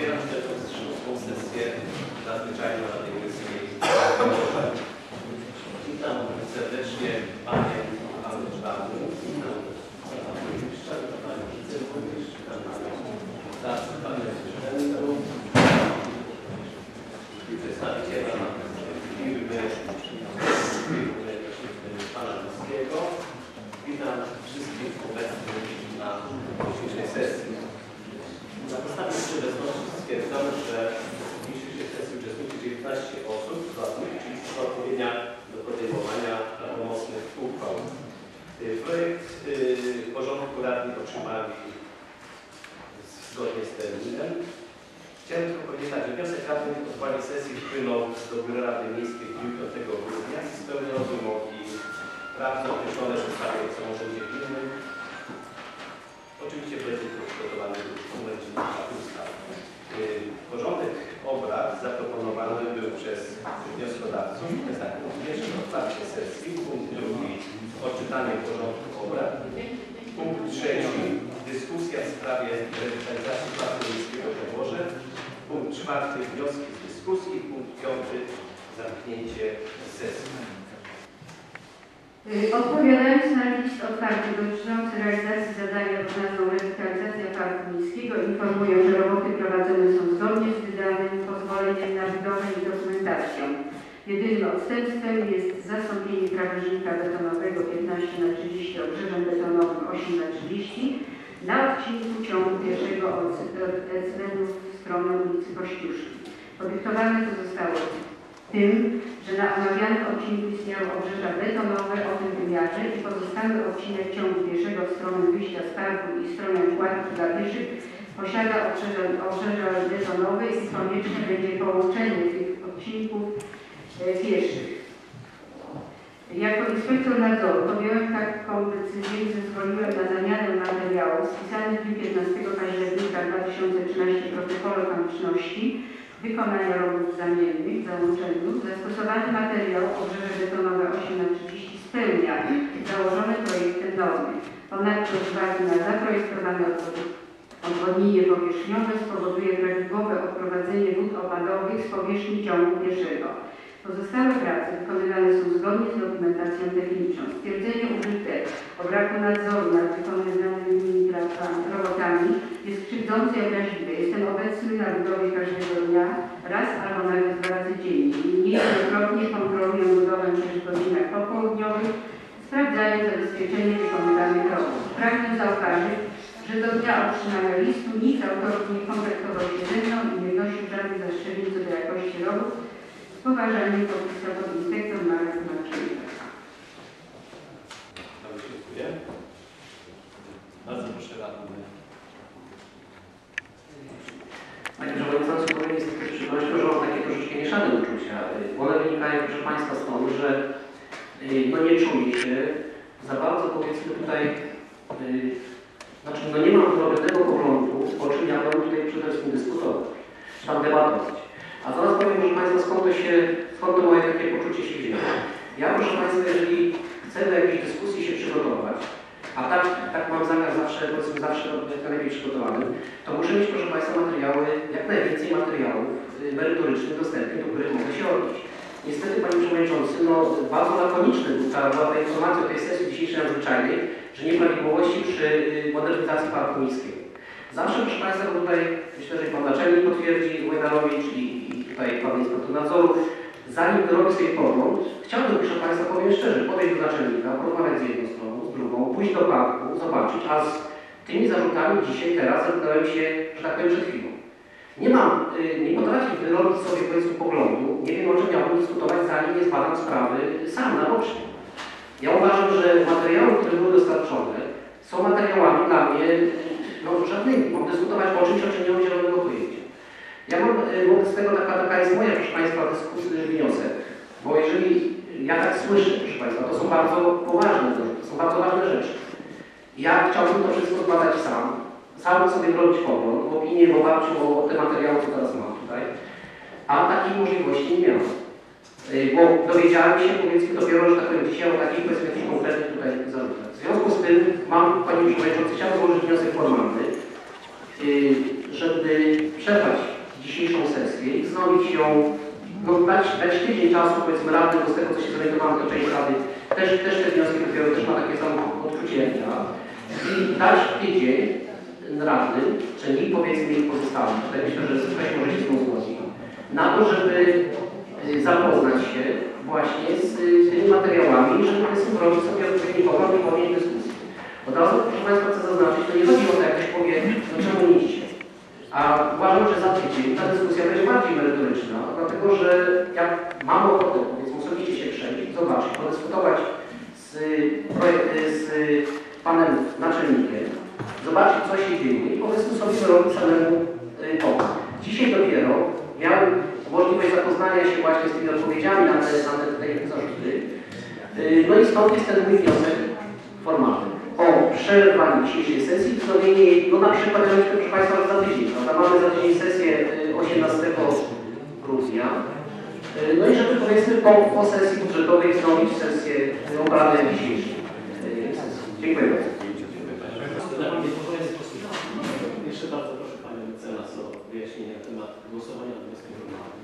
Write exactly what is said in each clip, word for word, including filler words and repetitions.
Otwieram czterdziestą sesję nadzwyczajną Rady Miejskiej. Witam serdecznie Panie i Panów Radnych. Witam Pana Burmistrza, witam Panią Wiceburmistrz, witam Panią Radcę, Panią Urzędu i przedstawiciela firmy Pana Ruskiego. Witam wszystkich obecnych na dzisiejszej sesji. Na podstawie obecności stwierdzamy, że w dzisiejszej sesji uczestniczy dziewiętnaście osób, czyli trwa odpowiednia do podejmowania prawomocnych uchwał. Projekt yy, porządku radnych otrzymali zgodnie z terminem. Chciałem tylko powiedzieć tak, że wniosek radnych o zwołanie sesji wpłynął do Biura Rady Miejskiej w dniu piątego grudnia i spełniał wymogi prawne określone w ustawie o samorządzie gminnym. Oczywiście będzie to przygotowany dokument ustawy. Porządek obrad zaproponowany był przez wnioskodawców. To jest tak, pierwsze otwarcie sesji, punkt drugi odczytanie porządku obrad, punkt trzeci dyskusja w sprawie rewitalizacji parku miejskiego w Jaworze, punkt czwarty wnioski z dyskusji, punkt piąty zamknięcie sesji. Odpowiadając na list otwarty dotyczący realizacji zadania pod nazwą rewitalizacja parku miejskiego, informuję, że roboty prowadzone są zgodnie z wydanym pozwoleniem na budowę i dokumentacją. Jedynym odstępstwem jest zastąpienie krawężnika betonowego piętnaście na trzydzieści obrzeżem betonowym osiem na trzydzieści na odcinku ciągu pierwszego od Ecmenów w stronę ulicy Kościuszki. Podyktowane to zostało tym, że na omawianym odcinku istniały obrzeża betonowe o tym wymiarze i pozostały odcinek ciągu pieszego w stronę wyjścia z parku i w stronę kładki dla pieszych posiada obrzeża, obrzeża betonowe i konieczne będzie połączenie tych odcinków e, pieszych. Jako inspektor nadzoru podjąłem taką decyzję i zezwoliłem na zamianę materiałów spisanych w dniu piętnastego października dwa tysiące trzynastego protokole konieczności wykonania robót zamiennych w załączeniu. Zastosowany materiał obrzeże betonowe osiem na trzydzieści spełnia założone projektem normy. Ponadto z uwagi na zaprojektowane odwodnienie powierzchniowe spowoduje prawidłowe odprowadzenie wód opadowych z powierzchni ciągu pieszego. Pozostałe prace wykonywane są zgodnie z dokumentacją techniczną. Stwierdzenie użyte o braku nadzoru nad wykonywanymi robotami jest krzywdzące i obraźliwe. Jestem obecny na budowie każdego dnia, raz albo nawet dwa razy dziennie. Niejednokrotnie kontroluję budowę też w godzinach popołudniowych, sprawdzając zabezpieczenie wykonywanych robót. Pragnę zauważyć, że do dnia otrzymania listu nikt z autorów nie kontaktował się ze mną i nie wnosił żadnych zastrzeżeń co do jakości robót. Poważanie podpisał pod inspektor Marek Marczyński. Bardzo dziękuję. Bardzo proszę radny. Panie Przewodniczący, powiem niestety z przykrością, że mam takie troszeczkę mieszane uczucia. One wynikają, proszę Państwa, stąd, że no nie czuję się za bardzo, powiedzmy tutaj, znaczy no nie mam wyrobione poglądu, o czym ja bym tutaj przede wszystkim dyskutować, czy tam debatować. A zaraz powiem, proszę Państwa, skąd to się, skąd to moje takie poczucie się wzięło. Ja, proszę Państwa, jeżeli chcę do jakiejś dyskusji się przygotować, a tak, tak mam zamiar zawsze, powiedzmy, zawsze jak najlepiej przygotowany, to muszę mieć, proszę Państwa, materiały, jak najwięcej materiałów merytorycznych dostępnych, do których mogę się odnieść. Niestety, Panie Przewodniczący, no bardzo lakoniczny była ta informacja o tej sesji dzisiejszej nadzwyczajnej, że nieprawidłowości przy modernizacji parku miejskiego. Zawsze, proszę Państwa, tutaj myślę, że Pan Naczelnik potwierdzi, Łajdanowicz i, i tutaj Pan Inspektor Nadzoru, zanim robi sobie pogląd, chciałbym, proszę Państwa, powiem szczerze, podejść do naczelnika, porozmawiać z jedną stroną, z drugą, pójść do parku, zobaczyć, a z tymi zarzutami dzisiaj, teraz zetknąłem się, że tak powiem, przed chwilą. Nie mam, y, nie potrafię wyrobić sobie, powiedzmy, poglądu, nie wiem, o czym miałbym dyskutować, zanim nie zbadam sprawy sam, naocznie. Ja uważam, że materiały, które były dostarczone, są materiałami dla mnie no, żadnymi. Mam dyskutować o czymś, o czym nie mam zielonego pojęcia. Ja mam wobec tego taka, taka jest moja, proszę Państwa, dyskusja, wniosek, bo jeżeli ja tak słyszę, proszę Państwa, to są bardzo poważne rzeczy, to są bardzo ważne rzeczy. Ja chciałbym to wszystko zbadać sam, sam sobie zrobić pogląd, opinię w oparciu o te materiały, co teraz mam tutaj, a takiej możliwości nie miałem. Bo dowiedziałem się, powiedzmy, dopiero, że tak powiem, dzisiaj o takich, powiedzmy, jakichś konkretnych tutaj zarzutach. W związku z tym mam, Panie Przewodniczący, chciałem złożyć wniosek formalny, żeby przerwać dzisiejszą sesję i wznowić ją, no dać, dać tydzień czasu, powiedzmy, radnym, bo z tego co się zorientowałem, to część rady też, też te wnioski dopiero też ma takie samo odczucie jak ja. I dać tydzień radnym, czyli powiedzmy ich pozostałym, tutaj myślę, że ktoś może się z tym zgodzić, na to, żeby zapoznać się właśnie z tymi materiałami, żeby powiedzmy robić sobie odpowiedni pogląd i podjąć dyskusję. Od razu, proszę Państwa, chcę zaznaczyć, to nie chodzi o to, jak ktoś powie, no czemu nie idzie. A uważam, że za tydzień ta dyskusja będzie bardziej merytoryczna, dlatego że jak mam ochotę, powiedzmy, osobiście się przejść, zobaczyć, podyskutować z, z panem naczelnikiem, zobaczyć, co się dzieje i powiedzmy sobie robić samemu pomysł. Dzisiaj dopiero miałem możliwość zapoznania się właśnie z tymi odpowiedziami na te, na te tutaj zarzuty. No i stąd jest ten mój wniosek formalny o przerwanie dzisiejszej sesji, wznowienie jej, no na przykład, proszę Państwa, za tydzień, prawda? Mamy za tydzień sesję osiemnastego grudnia. No i żeby powiedzmy po, po sesji budżetowej wznowić sesję obrady dzisiejszej sesji. Dziękuję bardzo. Jeszcze bardzo proszę Panią Mecenas o wyjaśnienie na temat głosowania nad wnioskiem formalnym.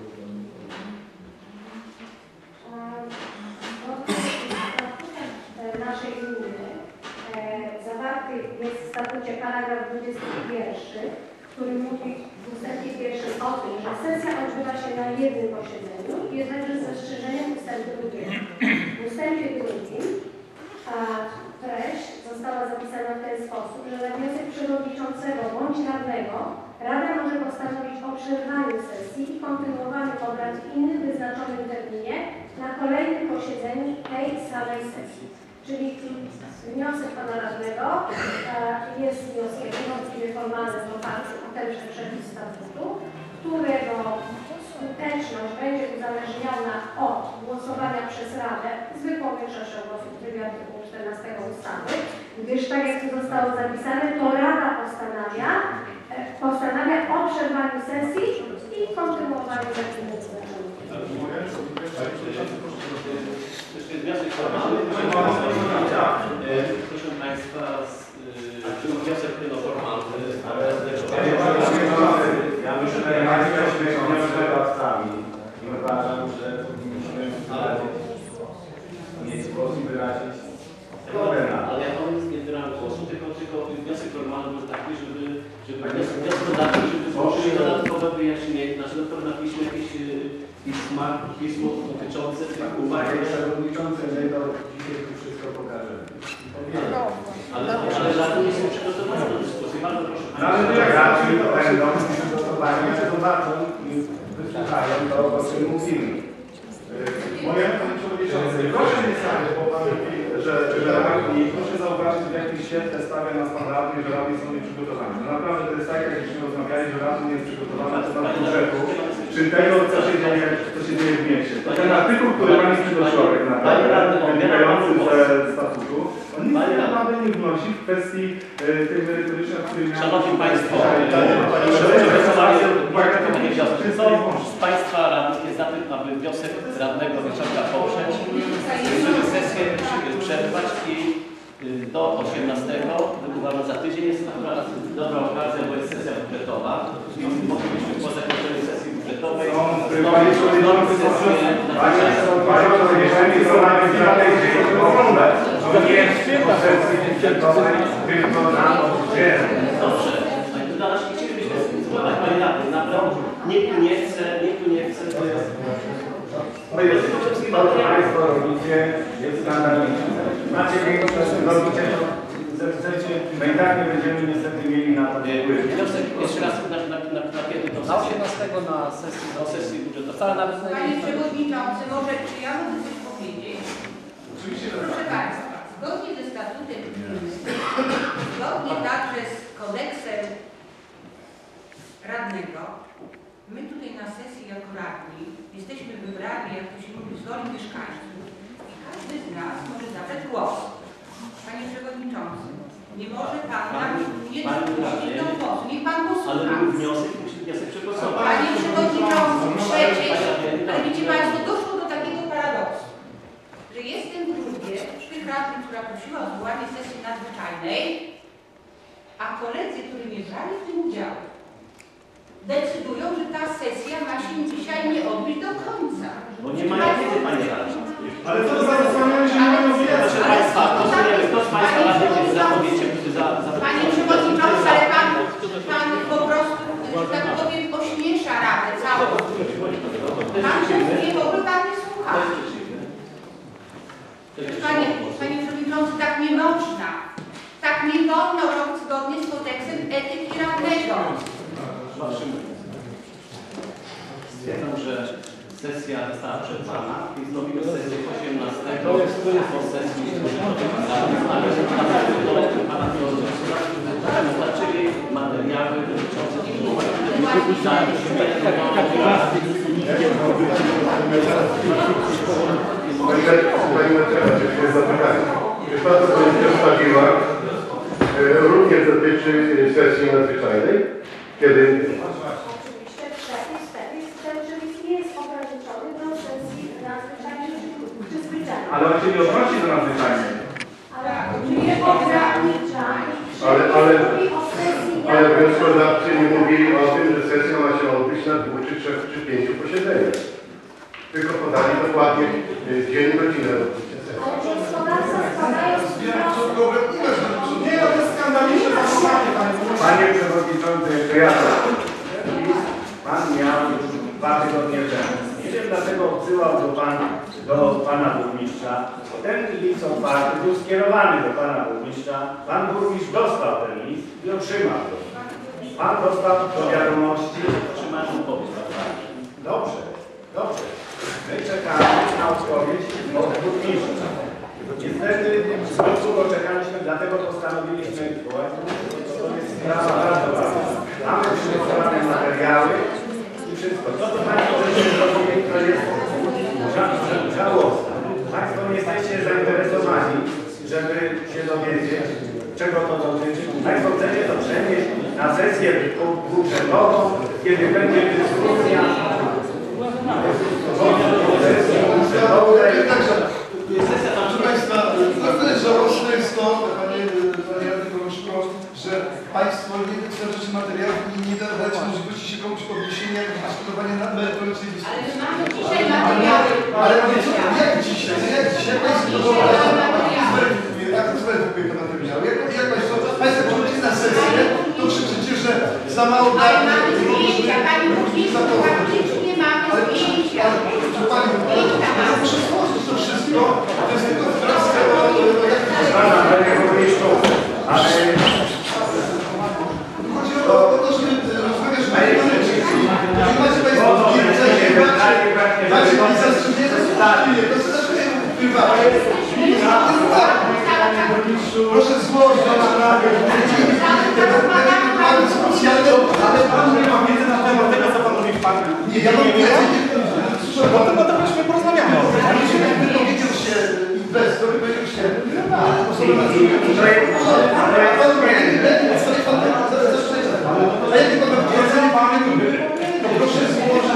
Naszej gminy zawarty jest w statucie paragraf dwudziesty pierwszy, który mówi w ustępie pierwszym o tym, że sesja odbywa się na jednym posiedzeniu, jednakże z zastrzeżeniem ustępu drugiego. W ustępie drugim a treść została zapisana w ten sposób, że na wniosek przewodniczącego bądź radnego Rada może postanowić o przerwaniu sesji i kontynuowaniu obrad w innym wyznaczonym terminie na kolejnym posiedzeniu tej samej sesji. Czyli wniosek pana radnego jest wnioskiem niewątpliwie formalnym w oparciu o tenże przepis statutu, którego skuteczność będzie uzależniona od głosowania przez Radę zwykłą większością głosów w trybie artykułu czternastego ustawy, gdyż tak jak tu zostało zapisane, to Rada postanawia, postanawia o przerwaniu sesji i kontynuowaniu terminu wyznaczonego. Wniosek formalny. Proszę Państwa, wniosek formalny. Ja myślę, że ja jesteśmy wnioskodawcami i uważam, że powinniśmy mieć głos i wyrazić zgodę na to. Ale ja mam nie zbierałem głosu, tylko, tylko wniosek formalny był taki, żeby, żeby wnioskodawcy, żeby złożyli dodatkowe wyjaśnienie, znaczy dopiero napiszmy jakieś pisma, pismo dotyczące tych uwag. Panie Przewodniczący, my to dzisiaj tu wszystko pokażemy. Ale, ale żadne nie są przygotowane do dyskusji. Bardzo proszę. No ale jak raczej to będą przygotowani, że zobaczą i wysłuchają to, o czym mówimy. Moje Panie Przewodniczący, proszę nie sami, bo Pan mówi, że, że radni, proszę zauważyć, w jakim świetle stawia nas Pan radny, że radni są nieprzygotowani. No naprawdę to jest tak, jakbyśmy rozmawiali, że radny nie jest przygotowany do tematu budżetu, czy tego, co się dzieje, co się dzieje w mieście. To ten artykuł, który Pani przygotował naprawdę, wynikający ze statutu, on nic tak naprawdę nie wnosi w kwestii y, tej merytorycznej, o której miałem... Szanowni Państwo, kto z Państwa radnych jest za tym, aby wniosek radnego Wieczorka poprzeć, żeby sesję przerwać i do osiemnastego, uważam za tydzień jest dobra, dobra okazja, bo jest sesja budżetowa, więc moglibyśmy po zakończeniu sesji budżetowej Panie Przewodniczący, Panie Przewodniczący, to nawet na tej oglądać. To nie jest sesji budżetowej, tylko na oddzielnie. Dobrze, ale to dla nas nie chcielibyśmy zbudować, Panie Radny, naprawdę nikt tu nie chce, nikt tu nie chce, to jest... To jest to, co Państwo robicie, jest skandaliczne. Macie większość, robicie to, zechcecie, my i tak nie będziemy niestety mieli na to wpływu. Wniosek jeszcze raz na, na, na, na kiedy to Na osiemnastego na sesji, do sesji budżetowej. wcale nawet Panie Przewodniczący, może czy ja mogę coś powiedzieć? Oczywiście, że Proszę Państwa, zgodnie ze statutem gminy, zgodnie także z kodeksem radnego, my tutaj na sesji jako radni jesteśmy wybrani, jak to się mówi, z woli mieszkańców i każdy z nas może zabrać głos. Panie Przewodniczący, nie może Pan nam nie dopuścić do głosu. Niech Pan Ale posłucha. był wniosek, musi wniosek przegłosować. Panie Przewodniczący, przecież, ale wiecie Państwo, doszło do takiego paradoksu, że jestem w grupie tych radnych, która prosiła o zwołanie sesji nadzwyczajnej, a koledzy, którzy nie brali w tym udziału, decydują, że ta końca. Bo nie mają wiedzy, panie radny. Ale co za zasłanianie się nie mają wiedzy? Proszę państwa, głosujemy. Kto z państwa radnych jest za podjęciem za, za Panie Przewodniczący, ale pan, pan po prostu, że tak powiem, ośmiesza Radę całą. Pan się nie w ogóle pan nie słucha. Panie, panie Przewodniczący, tak nie można. Tak nie wolno robić zgodnie z kodeksem etyki radnego. Stwierdzam, że sesja została przerwana i zrobimy sesję osiemnastego po sesji dostarczyli materiały dotyczące Pani Marcela, dziękuję za pytanie. Już ta, co Pani przedstawiła, również dotyczy sesji nadzwyczajnej, kiedy... Oczywiście przepis, przepis, przepis nie jest ograniczony do sesji nadzwyczajnej czy zwyczajnej. Ale on się nie odnosi do nadzwyczajnej. Ale nie ogranicza, Ale, ale, mówi o sesji ale wnioskodawcy nie mówili o tym, że sesja ma się odbyć na dwóch, czy trzech, czy pięciu posiedzeniach. Tylko podali dokładnie dzień, godzinę. Ale wnioskodawca składają Nie, no to jest skandaliczne zachowanie, panie Panie Przewodniczący, to ja Pan miał dwa tygodnie temu. Nie wiem, dlaczego odsyłał do, pan, do Pana Burmistrza. Ten list otwarty był skierowany do Pana Burmistrza. Pan Burmistrz dostał ten list i otrzymał go. Pan dostał do wiadomości. otrzymałem odpowiedź. Dobrze, dobrze. My czekamy na odpowiedź od burmistrza. Niestety w związku czekaliśmy, dlatego postanowiliśmy zwołać. To jest sprawa bardzo ważna. Mamy przygotowane materiały i wszystko. To, co Państwo żeście zrobili, to jest żałosne. Państwo nie jesteście zainteresowani, żeby się dowiedzieć, czego to dotyczy. Państwo chcecie to przenieść na sesję budżetową, kiedy będzie dyskusja. Proszę Państwa, na tyle żałosne jest to, Panie Radny Kołoszko, że Państwo nie dostarczycie materiałów i nie dacie możliwości się komuś podniesienia i dyskutowania na merytorycznej Ale dyskusji. my mamy dzisiaj materiały. Ale jak dzisiaj? Jak dzisiaj? Państwo zweryfikuje, jak to zweryfikuje to materiały? Jak, jak Państwo, Państwo przychodzicie na sesję, to krzyczycie, że za mało Ale mamy zdjęcia, Pani Burmistrzu, faktycznie mamy zdjęcia. Pani, muszę złożyć to wszystko, to jest tylko troska o jakimś... Pana, Panie Burmistrzu, ale... Chodzi o to, żeby rozmawiać o merytorycznie. Jeżeli macie Państwo zdjęcia, macie jakieś zastrzeżenia, to są zastrzeżenia prywatne. Proszę złożyć na sprawę specjalne, Ale Pan nie ma wiedzy na temat tego, co Pan mówi w Panu. nie, ja mam wiedzę, nie Potem potem myśmy porozmawiamy o tym. ale jeśli wypowiedział się inwestor, wypowiedział się osoba na a jakie Pan ma wiedzę, to proszę złożyć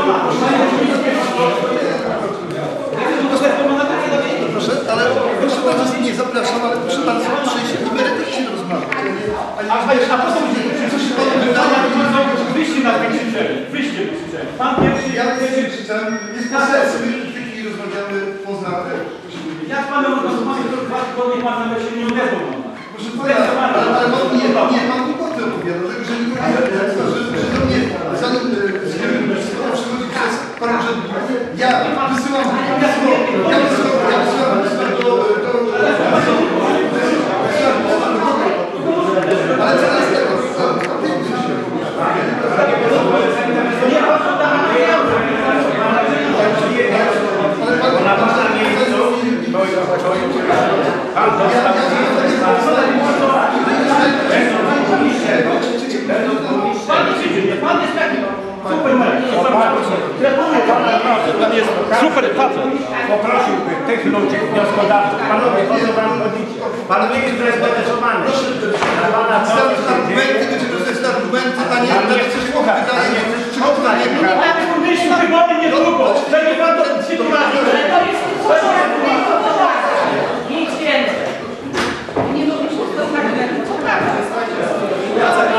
proszę, ale proszę bardzo, nie zapraszam, ale proszę bardzo przyjść i merytorycznie rozmawiać. A, a po co coś się Panu wydaje? Wyście na mnie krzyczeli. Wyście krzyczeli. Pan pierwszy... Ja nie krzyczałem, jest po sensu, my w tej chwili rozmawiamy poza tym. Jak Pan rozmawiał, to dwa tygodnie Pan nawet się nie odezwał. Proszę Pana, ale, ale pan nie, nie, Pan głupoty opowiada, dlatego że nie mówię, że, że do mnie, zanim przychodzi przez Pan urzędników, ja wysyłam pismo, ja wysyłam, ja wysyłam pismo do, do, ale co jest tego? Pan jest taki super Pan jest super facet. Poprosiłbym tych ludzi, wnioskodawców, panowie, po co Pan chodzicie? Pan nie jest zainteresowany. Pana Argumenty, będziemy dostać argumenty, a nie będę coś pytanie, czy pytanie. Myśmy wybory niedługo. Będzie Pan to sytuacja. Nic więcej. Nie mogliśmy to argumentu. Co prawda.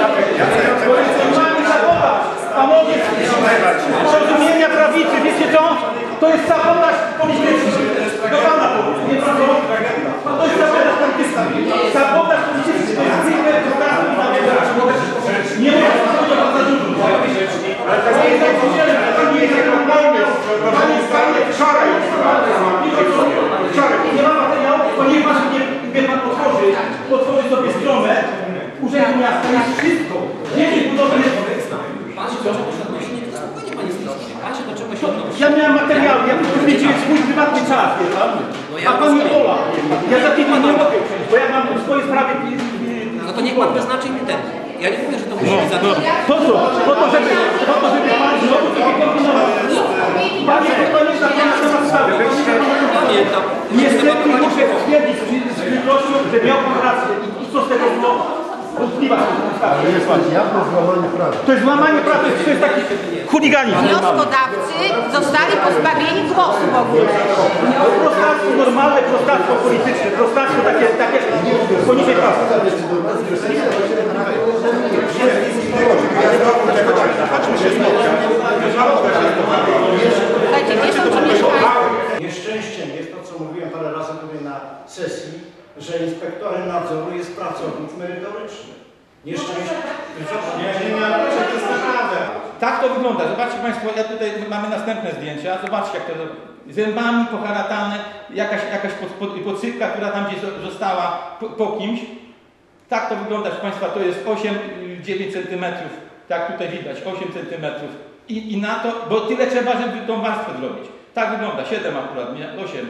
Panowie, zrozumienia prawicy, wiecie co? wie pan? No ja A pan nie rozumiem. wola. Ja za tym nie mogę przejść, bo ja mam w swojej sprawie... No to niech pan wyznaczy mi ten. Ja nie mówię, że to musi być za to. Po co? Po to, żeby, po to, żeby pan znowu sobie kombinował. Panie, to nie jest na pana temat sprawy. Pamiętam. Niestety muszę stwierdzić z przykrością, że miał pan rację. I co z tego było? Wątpliwa sprawa. To jest jawne złamanie prawa. To jest łamanie prawa, to jest, to jest taki chuliganizm. Wnioskodawcy zostali pozbawieni głosu w ogóle. Prostactwo normalne, prostactwo polityczne, prostactwo takie, takie poniżej prawa. Słuchajcie, nie są tu mieszkańcy. Nieszczęściem jest to, co mówiłem parę razy tutaj na sesji, że inspektorem nadzoru jest pracownik merytoryczny. Nieszczęście. Nie, nie, nie, to jest naprawdę. Tak to wygląda. Zobaczcie Państwo, ja tutaj mamy następne zdjęcia. Zobaczcie, jak to zębami poharatane, jakaś, jakaś pod, pod, podsypka, która tam gdzieś została po, po kimś. Tak to wygląda, proszę Państwa, to jest osiem dziewięć centymetrów. Tak tutaj widać, osiem centymetrów. I, I na to, bo tyle trzeba, żeby tą warstwę zrobić. Tak wygląda, siedem akurat, nie? osiem.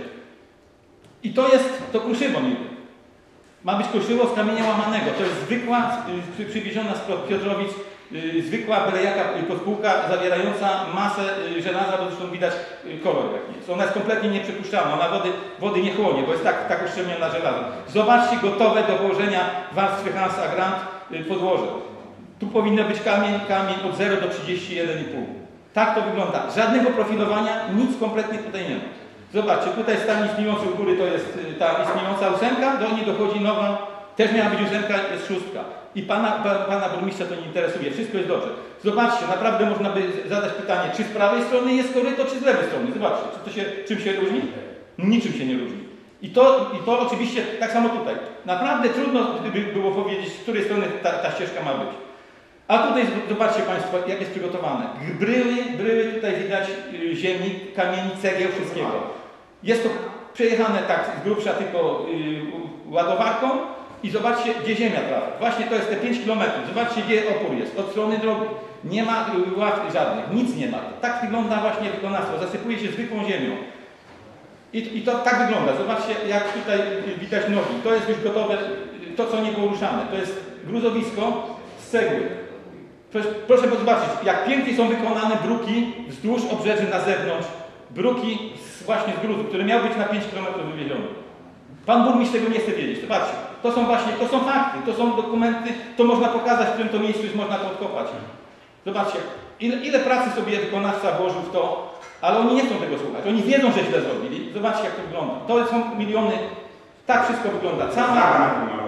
I to jest, to kruszywo niby. Ma być kruszywo z kamienia łamanego. To jest zwykła, y, przywieziona z Piotrowic, y, zwykła byle jaka podpółka zawierająca masę y, żelaza, bo zresztą widać y, kolor jaki jest. Ona jest kompletnie nieprzepuszczalna, ona wody, wody nie chłonie, bo jest tak, tak uszczelniona żelazem. Zobaczcie, gotowe do położenia warstwy Hans Agrand y, podłoże. Tu powinno być kamień, kamień od zera do trzydziestu jeden i pół. Tak to wygląda. Żadnego profilowania, nic kompletnie tutaj nie ma. Zobaczcie, tutaj stan istniejący u góry to jest ta istniejąca ósemka, do niej dochodzi nowa, też miała być ósemka, jest szóstka. I pana, pana, pana burmistrza to nie interesuje, wszystko jest dobrze. Zobaczcie, naprawdę można by zadać pytanie, czy z prawej strony jest koryto, czy z lewej strony. Zobaczcie, czy to się, czym się różni? Niczym się nie różni. I to, i to oczywiście tak samo tutaj. Naprawdę trudno by było powiedzieć, z której strony ta, ta ścieżka ma być. A tutaj zobaczcie Państwo, jak jest przygotowane. Bryły, bryły tutaj widać y, ziemi, kamieni, cegieł, wszystkiego. Jest to przejechane tak z grubsza tylko y, ładowarką i zobaczcie, gdzie ziemia trafia. Właśnie to jest te pięć kilometrów. Zobaczcie, gdzie opór jest. Od strony drogi. Nie ma y, ław żadnych, nic nie ma. Tak wygląda właśnie wykonawstwo. Zasypuje się zwykłą ziemią. I, I to tak wygląda. Zobaczcie, jak tutaj y, widać nogi. To jest już gotowe, y, to co nie było ruszane. To jest gruzowisko z cegły. Proszę, proszę zobaczyć, jak pięknie są wykonane bruki wzdłuż obrzeży na zewnątrz. Bruki z, właśnie z gruzu, który miał być na pięć kilometrów wywieziony. Pan burmistrz tego nie chce wiedzieć. Zobaczcie, to są właśnie, to są fakty, to są dokumenty, to można pokazać, w którym to miejscu jest można to odkopać. Zobaczcie, ile, ile pracy sobie wykonawca włożył w to, ale oni nie chcą tego słuchać. Oni wiedzą, że źle zrobili. Zobaczcie, jak to wygląda. To są miliony, tak wszystko wygląda. Cała...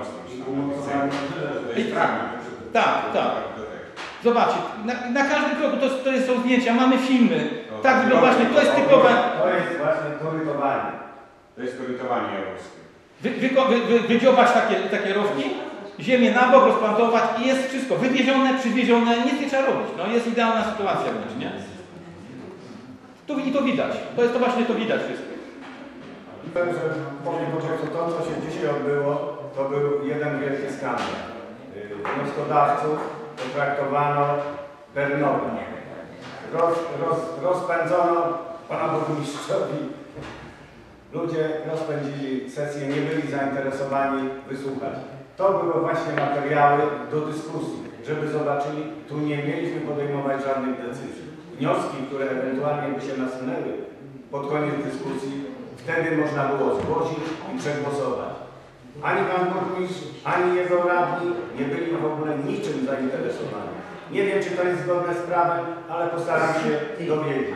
Tak, tak. Zobaczcie, na, na każdym kroku to, to są zdjęcia, mamy filmy. No, tak wygląda właśnie, to jest typowe. To jest właśnie korytowanie. To jest korytowanie jaworskie. Wy, wy, wy, wy, wydziobać takie, takie rowki, ziemię na bok, rozplantować i jest wszystko. Wywiezione, przywiezione, nic nie trzeba robić. No jest idealna sytuacja wręcz, nie? Tu, I to widać. To jest to właśnie to widać wszystko. Powiem, że powiem po prostu to, co się dzisiaj odbyło, to był jeden wielki skandal. Wnioskodawców potraktowano Bernoga. Roz, roz, rozpędzono pana burmistrzowi. Ludzie rozpędzili sesję, nie byli zainteresowani wysłuchać. To były właśnie materiały do dyskusji, żeby zobaczyli, tu nie mieliśmy podejmować żadnych decyzji. Wnioski, które ewentualnie by się nasunęły pod koniec dyskusji, wtedy można było zgłosić i przegłosować. Ani pan burmistrz, ani jego radni nie byli w ogóle niczym zainteresowani. Nie wiem, czy to jest zgodne z prawem, ale postaram się dowiedzieć.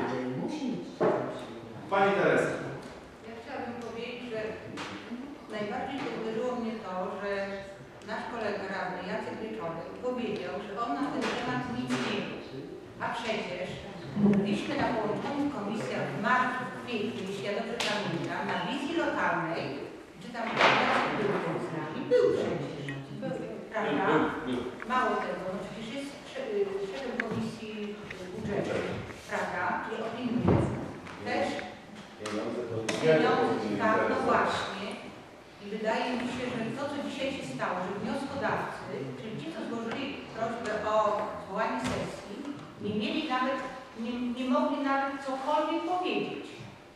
Pani Teresa. Ja chciałabym powiedzieć, że najbardziej uderzyło mnie to, że nasz kolega radny Jacek Wieczorek powiedział, że on na ten temat nic nie wie. A przecież byliśmy na połączonych komisjach w marcu, w kwietniu, jeśli ja dobrze pamiętam, na wizji lokalnej, czy tam Jacek był z nami, był przecież, był, prawda? Mało tego, no przecież jest szefem komisji budżetu, prawda? Czyli opiniuje. Też pieniądze, tak, no właśnie. I wydaje mi się, że to, co dzisiaj się stało, że wnioskodawcy, czyli ci, co złożyli prośbę o zwołanie sesji, nie mieli nawet, nie, nie mogli nawet cokolwiek powiedzieć.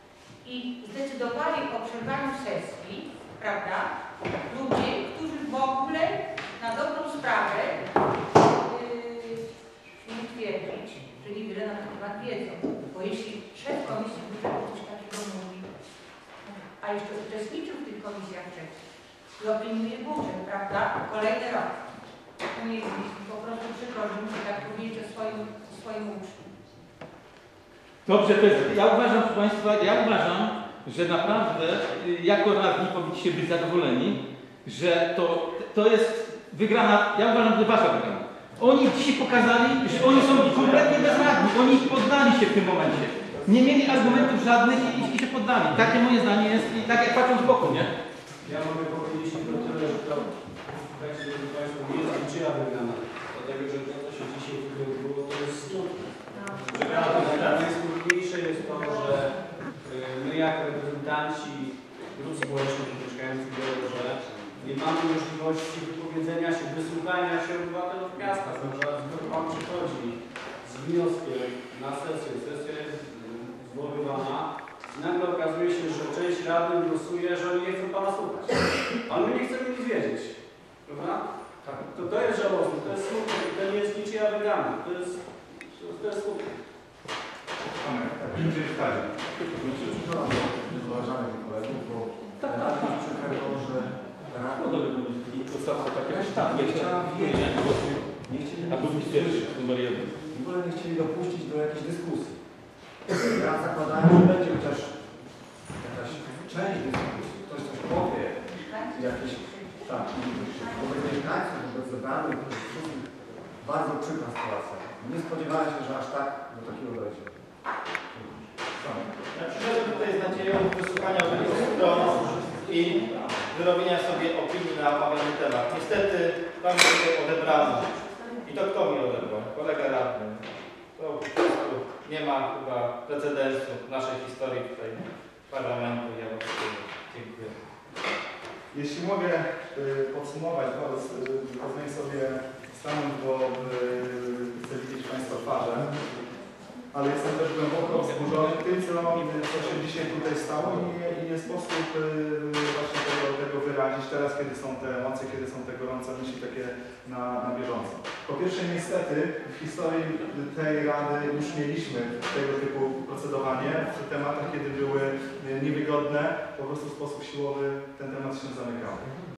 i zdecydowali o przerwaniu sesji, prawda, ludzie, którzy w ogóle na dobrą sprawę yy, nie twierdzić, że niewiele na ten temat wiedzą. Bo jeśli szef komisji budżetu coś takiego mówi, a jeszcze uczestniczył w tych komisjach wcześniej i opiniuje budżet, prawda, kolejny rok, to nie jest po prostu przykro, że muszę tak powiedzieć o swoim, swoim uczniu. Dobrze, to jest, ja uważam, proszę Państwa, ja uważam, że naprawdę y, jako radni powinniście być zadowoleni, że to, to jest wygrana, ja uważam, że Wasza wygrana. Oni dzisiaj pokazali, że oni są kompletnie bezradni, oni poddali się w tym momencie. Nie mieli argumentów żadnych i, i się poddali. Takie moje zdanie jest i tak jak patrzą z boku, nie? Ja mogę powiedzieć tylko tyle, że to tak się drodzy Państwo nie jest niczyja wygrana. Dlatego, że to, co się dzisiaj tutaj było, to jest smutne. Najsmutniejsze jest to, że my jako reprezentanci grup społecznych mieszkających w Białorze nie mamy możliwości wypowiedzenia się, wysłuchania się obywatelów miasta. Zaraz Pan przychodzi z wnioskiem na sesję, sesja jest zwoływana i nagle okazuje się, że część radnych głosuje, że oni nie chcą Pana słuchać. Ale my nie chcemy nic wiedzieć. Prawda? Tak. To, to jest żałosne, to jest smutne, to nie jest niczyja wygrana. To jest, to jest smutne. Dziękuję Znaczy, przepraszam, uważanych kolegów, bo tak, tak, przekażą, że nie chciała wiedzieć, nie chcieli, a był pierwszy, numer jeden. W ogóle nie chcieli dopuścić do jakiejś dyskusji. Ja zakładałem, że będzie chociaż jakaś część dyskusji, ktoś coś powie, jakieś, tak, wobec mieszkańców, wobec zebranych, bardzo przykra sytuacja. Nie spodziewałem się, że aż tak do takiego dojdzie. Ja przyszedłem tutaj z nadzieją wysłuchania obydwu stron i wyrobienia sobie opinii na omawiany temat. Niestety Pan mi tutaj odebrano. I to kto mi odebrał? Kolega radny. To po prostu nie ma chyba precedensu w naszej historii tutaj parlamentu. Ja dziękuję. Jeśli mogę y, podsumować, bo y, pozwolę sobie stanąć, bo y, chcę widzieć Państwa twarze. Ale jestem też głęboko wzburzony tym, co, co się dzisiaj tutaj stało i nie, i nie sposób y, właśnie tego, tego wyrazić teraz, kiedy są te emocje, kiedy są te gorące myśli takie na, na bieżąco. Po pierwsze, niestety w historii tej Rady już mieliśmy tego typu procedowanie w tematach, kiedy były niewygodne, po prostu w sposób siłowy ten temat się zamykał.